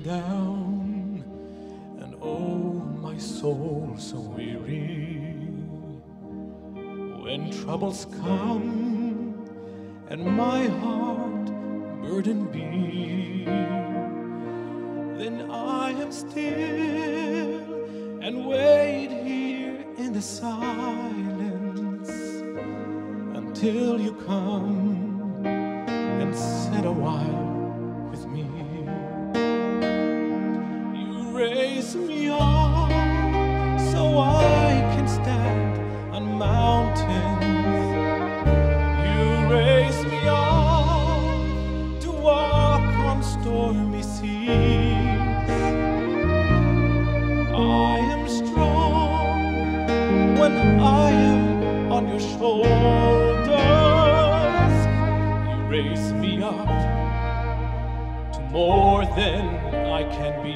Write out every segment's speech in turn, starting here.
down, and oh, my soul so weary. When troubles come and my heart burdened be, then I am still and wait here in the silence until you come and sit a while with me. You raise me up so I can stand on mountains. You raise me up to walk on stormy seas. I am strong when I am on your shoulders. You raise me up to more than I can be.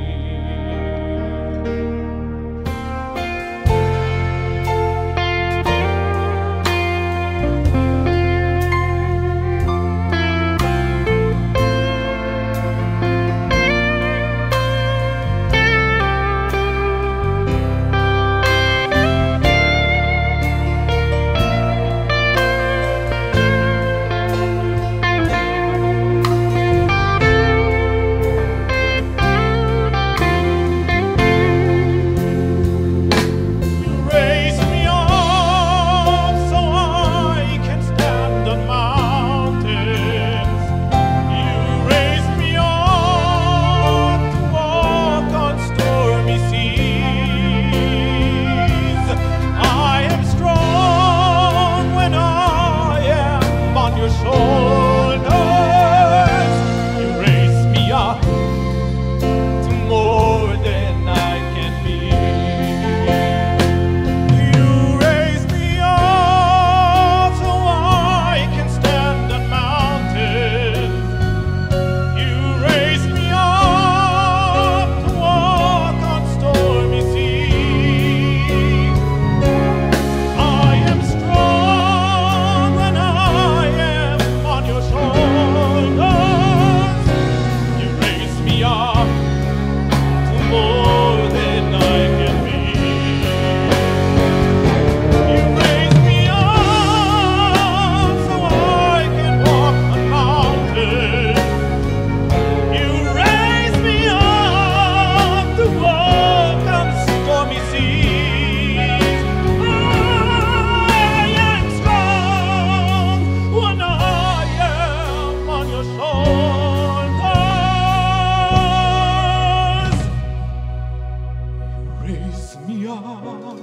Raise me up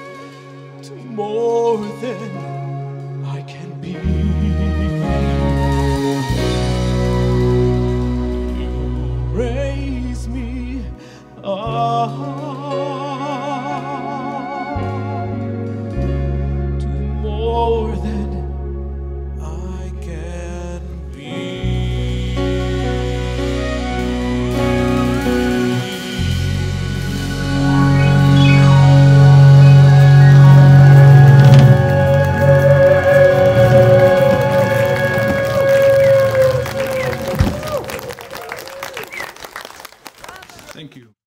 to more than I can be. You raise me up to more than I can be. Thank you.